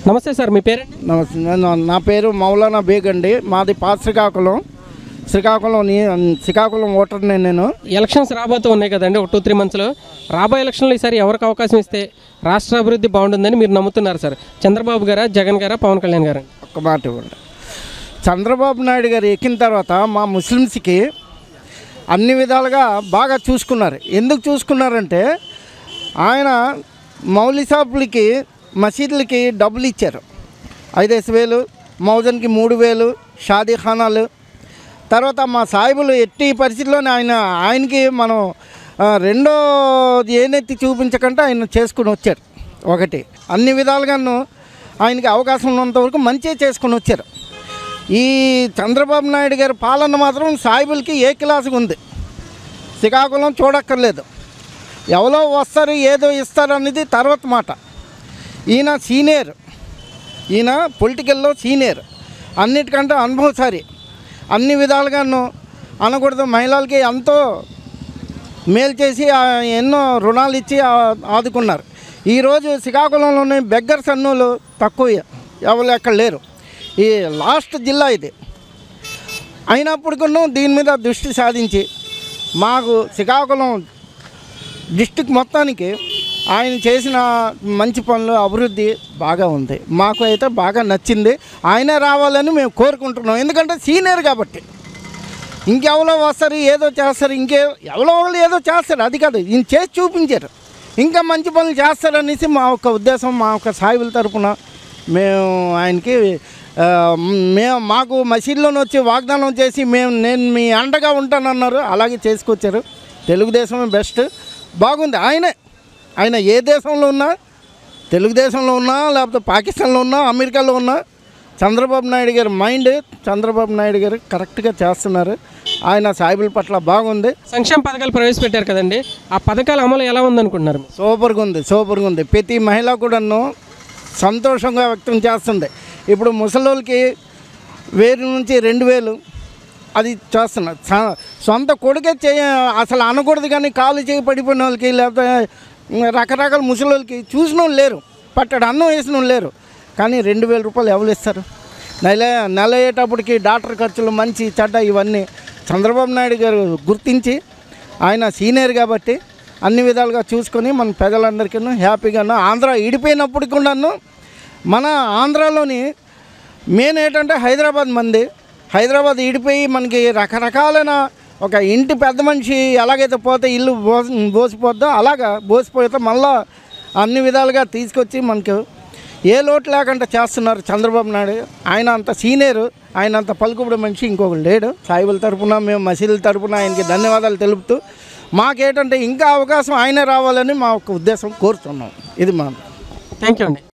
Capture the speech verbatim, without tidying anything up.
నమస్తే సార్, మీ పేరు? నమస్తే. నా పేరు మౌలానా బేగ్ అండి. మాది పాత శ్రీకాకుళం. శ్రీకాకుళం శ్రీకాకుళం ఓటర్ని నేను. ఎలక్షన్స్ రాబోతూ ఉన్నాయి కదండి, ఒక టూ త్రీ మంత్స్లో. రాబోయే ఎలక్షన్లో ఈసారి ఎవరికి అవకాశం ఇస్తే రాష్ట్ర అభివృద్ధి బాగుంటుందని మీరు నమ్ముతున్నారు సార్? చంద్రబాబు గారా, జగన్ గారా, పవన్ కళ్యాణ్ గారా? ఒక్క మాట ఇవ్వండి. చంద్రబాబు నాయుడు గారు ఎక్కిన తర్వాత మా ముస్లిమ్స్కి అన్ని విధాలుగా బాగా చూసుకున్నారు. ఎందుకు చూసుకున్నారంటే ఆయన మౌలి షాపులకి, మసీదులకి డబ్బులు ఇచ్చారు. ఐదేసి వేలు, మౌజన్కి మూడు వేలు, షాదీఖానాలు. తర్వాత మా సాయిబులు ఎట్టి పరిస్థితుల్లోనే ఆయన ఆయనకి మనం రెండో ఏనెత్తి చూపించకుండా ఆయన చేసుకుని వచ్చారు. ఒకటి అన్ని విధాలుగాను ఆయనకి అవకాశం ఉన్నంతవరకు మంచిగా చేసుకుని వచ్చారు. ఈ చంద్రబాబు నాయుడు గారి పాలన మాత్రం సాయిబులకి ఏ క్లాసుగా ఉంది. శ్రీకాకుళం చూడక్కర్లేదు, ఎవరో వస్తారు ఏదో ఇస్తారు అనేది తర్వాత మాట. ఈయన సీనియర్, ఈయన పొలిటికల్లో సీనియర్, అన్నిటికంటే అనుభవసారి. అన్ని విధాలుగాను అనకూడదు, మహిళలకి ఎంతో మేలు చేసి ఎన్నో రుణాలు ఇచ్చి ఆదుకున్నారు. ఈరోజు శ్రీకాకుళంలోని బెగ్గర్స్ అన్నులు తక్కువ, ఎవరు ఎక్కడ లేరు. ఈ లాస్ట్ జిల్లా ఇది అయినప్పటికీ దీని మీద దృష్టి సాధించి మాకు శ్రీకాకుళం డిస్టిక్ మొత్తానికి ఆయన చేసిన మంచి పనులు, అభివృద్ధి బాగా ఉంది. మాకు అయితే బాగా నచ్చింది. ఆయనే రావాలని మేము కోరుకుంటున్నాం. ఎందుకంటే సీనియర్ కాబట్టి. ఇంకెవరో వస్తారు ఏదో చేస్తారు, ఇంకే ఎవరో వాళ్ళు ఏదో చేస్తారు, అది కాదు, ఈయన చేసి చూపించారు. ఇంకా మంచి పనులు చేస్తారనేసి మా యొక్క ఉద్దేశం. మా యొక్క సాయిబుల తరఫున మేము ఆయనకి మేము మాకు మసీదులోని వచ్చి వాగ్దానం చేసి మేము నేను మీ అండగా ఉంటానన్నారు. అలాగే చేసుకొచ్చారు. తెలుగుదేశమే బెస్ట్, బాగుంది. ఆయనే ఆయన ఏ దేశంలో ఉన్నా, తెలుగుదేశంలో ఉన్నా, లేకపోతే పాకిస్తాన్లో ఉన్నా, అమెరికాలో ఉన్నా, చంద్రబాబు నాయుడు గారి మైండ్, చంద్రబాబు నాయుడు గారు కరెక్ట్గా చేస్తున్నారు. ఆయన సాయిబుల పట్ల బాగుంది. సంక్షేమ పథకాలు ప్రవేశపెట్టారు కదండి, ఆ పథకాల అమలు ఎలా ఉందనుకుంటున్నారు? సూపర్గా ఉంది, సూపర్గా ఉంది. ప్రతి మహిళ కూడాను సంతోషంగా వ్యక్తం చేస్తుంది. ఇప్పుడు ముసలోళ్ళకి వేరు నుంచి రెండు వేలు అది చేస్తున్నారు. సొంత కొడుకే చేయ అసలు అనకూడదు, కానీ కాలు చేయి పడిపోయిన వాళ్ళకి, లేకపోతే రకరకాల ముసలోళ్ళకి చూసిన వాళ్ళు లేరు, పట్టడు అన్నం వేసిన వాళ్ళు లేరు. కానీ రెండు వేల రూపాయలు ఎవరు ఇస్తారు? నెల నెల అయ్యేటప్పటికి డాక్టర్ ఖర్చులు, మంచి చెడ్డ ఇవన్నీ చంద్రబాబు నాయుడు గారు గుర్తించి, ఆయన సీనియర్ కాబట్టి అన్ని విధాలుగా చూసుకొని మన ప్రజలందరికీ హ్యాపీగాను. ఆంధ్ర ఇడిపోయినప్పటికి కూడాను మన ఆంధ్రాలోని మెయిన్ ఏంటంటే హైదరాబాద్ మంది. హైదరాబాద్ ఇడిపోయి మనకి రకరకాలైన ఒక ఇంటి పెద్ద మనిషి ఎలాగైతే పోతే ఇల్లు బోసి బోసిపోద్దో అలాగా బోసిపోతే మళ్ళా అన్ని విధాలుగా తీసుకొచ్చి మనకు ఏ లోటు లేకుండా చేస్తున్నారు చంద్రబాబు నాయుడు. ఆయన అంత సీనియరు, ఆయన అంత పలుకుబడి మనిషి ఇంకొకరు లేడు. సాయిబుల తరఫున, మేము మసీదుల తరఫున ఆయనకి ధన్యవాదాలు తెలుపుతూ, మాకేంటంటే ఇంకా అవకాశం ఆయనే రావాలని మా ఒక ఉద్దేశం కోరుతున్నాం. ఇది మా థ్యాంక్ యూ అండి.